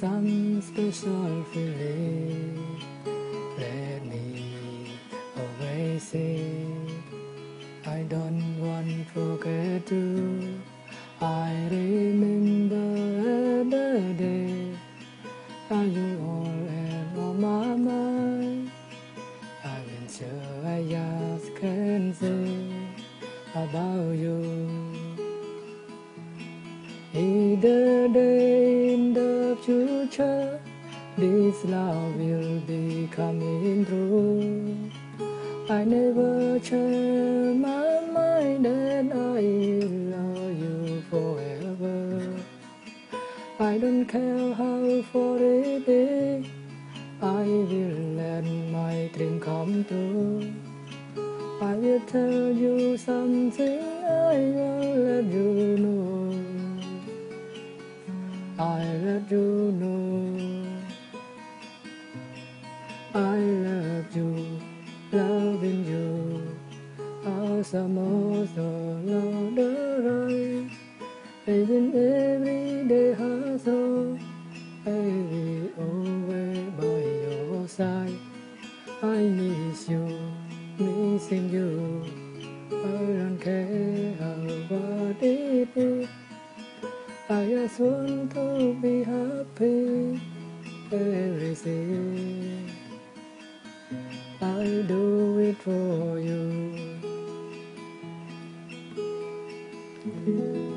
some special feeling. Let me always say, I don't want to forget you. I remember the day, and you all and on my mind. I've been sure I just can't say about you. Either day in the future, this love will be coming through. I never change my mind and I will love you forever. I don't care how far it is, I will let my dream come true. I will tell you something, I will let you know. I let you know. I love you, loving you. As a most along the right, even every day hustle, I will always by your side. I miss you, missing you. I don't care how bad it is. I just want to be happy every day. I do it for you.